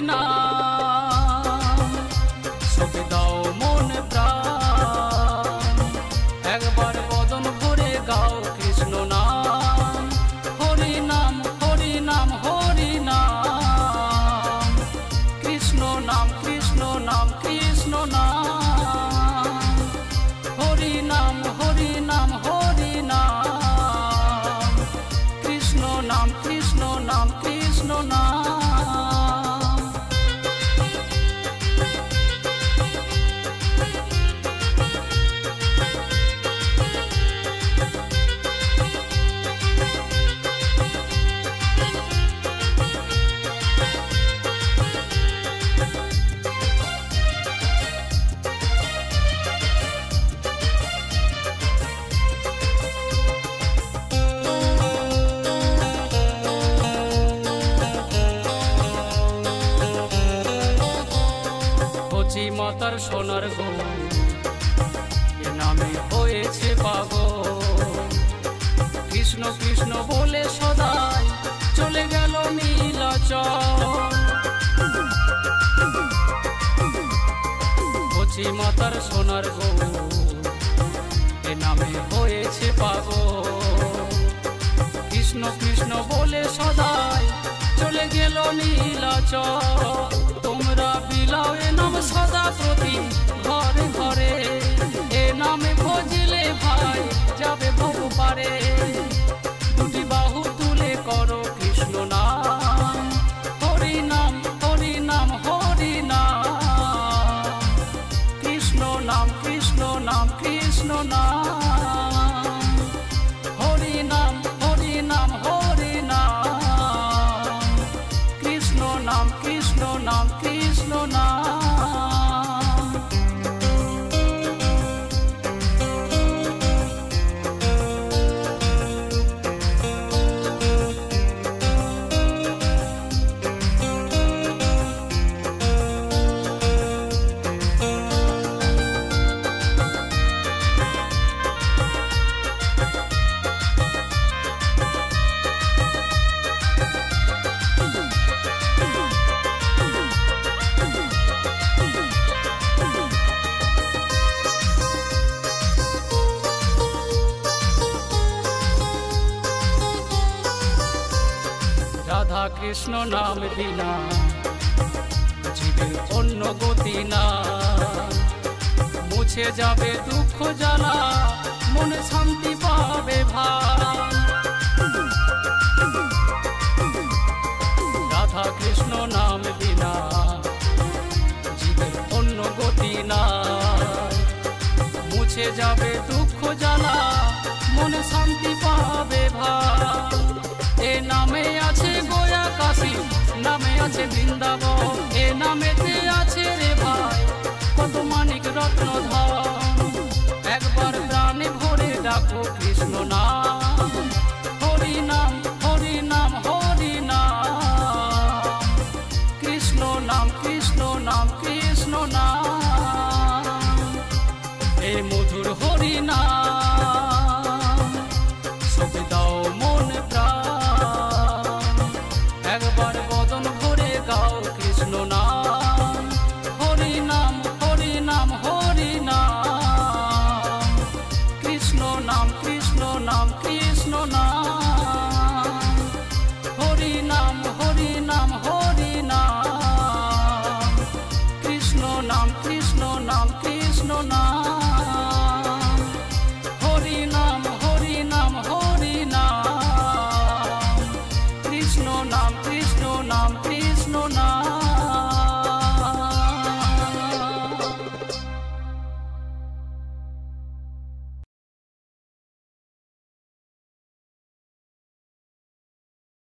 নাম, ছবি দাও মন প্রাণ, একবার বদন ভরে গাও কৃষ্ণ নাম। হরি নাম হরি নাম হরি নাম, কৃষ্ণ নাম কৃষ্ণ নাম কৃষ্ণ নাম, হরি নাম হরি নাম হরি নাম, কৃষ্ণ নাম কৃষ্ণ নাম কৃষ্ণ নাম। মাতার সোনার গো এ নামে হয়েছে পাগল, কৃষ্ণ কৃষ্ণ বলে সদাই চলে গেল নীলাচল। কচি মাতার সোনার গো এ নামে হয়েছে পাগল, কৃষ্ণ কৃষ্ণ বলে সদাই চলে গেল নীলাচল। তোমরা বিলাও এ নাম সদা প্রতি ঘরে ঘরে, এ নামে ভজলে ভাই যাবে বহু পারে। দুটি বাহু তুলে করো কৃষ্ণ নাম, হরি নাম হরি নাম হরি নাম, কৃষ্ণ নাম কৃষ্ণ নাম কৃষ্ণ নাম, হরি নাম হরি নাম হরি নাম, কৃষ্ণ নাম কৃষ্ণ নাম কৃষ্ণ নাম। রাধা কৃষ্ণ নাম বিনা জীবের অন্য গতি না, মুছে যাবে দুঃখ জ্বালা মনে শান্তি পাবে ভাই। রাধা কৃষ্ণ নাম বিনা জীবের অন্য গতি না, মুছে যাবে দুঃখ জ্বালা মনে শান্তি পাবে ভাই। এ নামে আছে গয়া কাশী, নামে আছে বৃন্দাবন, এ নামেতে আছে রে ভাই কত মানিক রত্ন ধন। একবার প্রাণে ভরে ডাকো কৃষ্ণ নাম, হরি নাম হরি নাম হরি নাম, কৃষ্ণ নাম কৃষ্ণ নাম কৃষ্ণ নাম, এ মধুর হরি নাম, ছবি দাও মন প্রাণ, একবার বদন ভরে গাও কৃষ্ণ নাম।